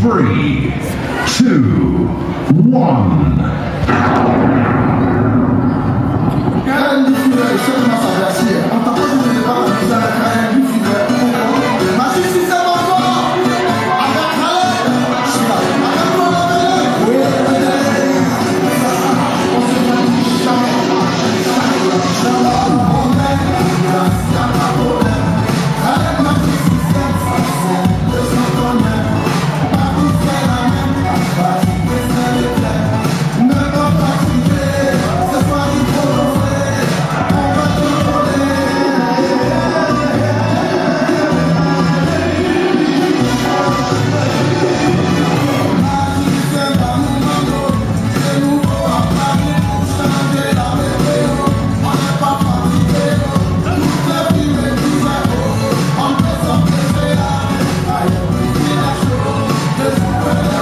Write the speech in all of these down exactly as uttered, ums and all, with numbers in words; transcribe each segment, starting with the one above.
Three, two, one. Karen difficile, c'est ma sagesse. On t'a pas dit de pas comme ça, Karen difficile. Ma fille, c'est ça, mon corps. Avec Karen, je suis là. Avec toi, la belle. Oui, on se dit jamais. Jamais. Avec ma fille, c'est ça, c'est le sang qu'on aime. Ma fille, c'est la même. Ma fille, c'est le clair. Ne pas fatiguer, ce soir il faut danser. On va tout voler. Ma fille, c'est pas mon mango. C'est nouveau à Paris pour changer la météo. On n'est pas fatigué. Toutes les filles me disent on peut s'empêcher là. Aïe, c'est la chose de jouer les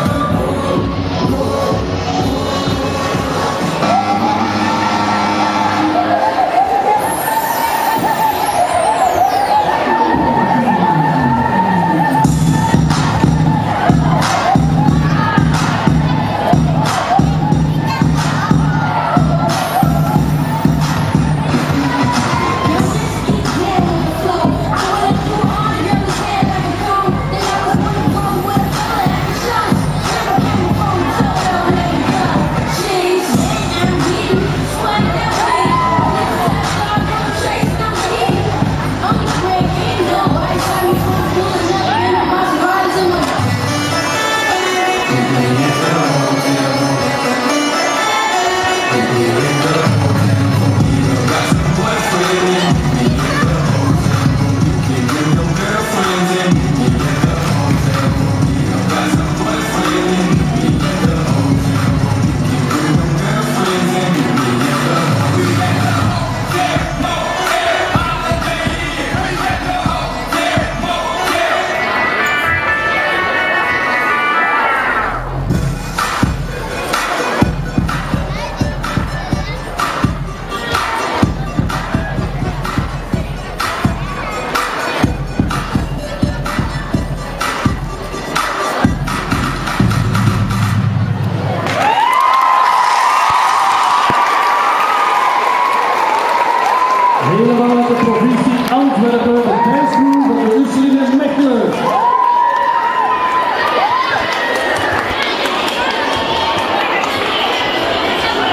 helemaal uit de provincie Antwerpen, de dancecrew van de Ursuline Mechelen.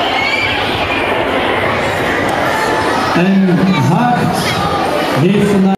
En Hart heeft vandaag